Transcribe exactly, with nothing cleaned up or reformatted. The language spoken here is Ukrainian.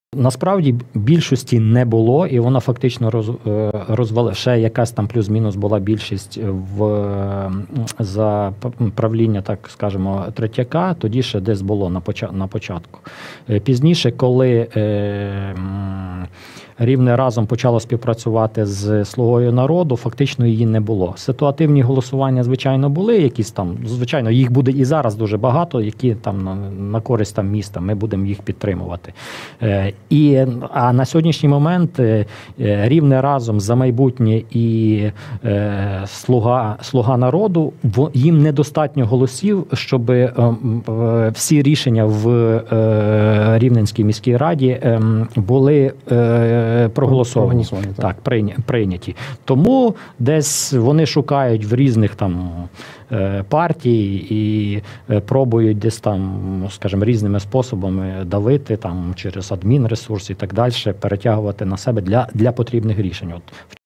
Насправді більшості не було, і вона фактично роз, розвалила. Ще якась там плюс-мінус була більшість в, за правління, так скажемо, Третьяка, тоді ще десь було на, почат, на початку. Пізніше, коли е, Рівне разом почало співпрацювати з Слугою народу, фактично її не було. Ситуативні голосування, звичайно, були якісь там, звичайно, їх буде і зараз дуже багато, які там на, на користь там міста, ми будемо їх підтримувати. Е, і, а на сьогоднішній момент е, Рівне разом за майбутнє і е, Слуга, Слуга народу, в, їм недостатньо голосів, щоб е, е, всі рішення в е, Рівненській міській раді е, були е, проголосовані, так, прийняті. Тому десь вони шукають в різних там партій і пробують десь там, скажімо, різними способами давити там через адмінресурс і так далі, перетягувати на себе для, для потрібних рішень. От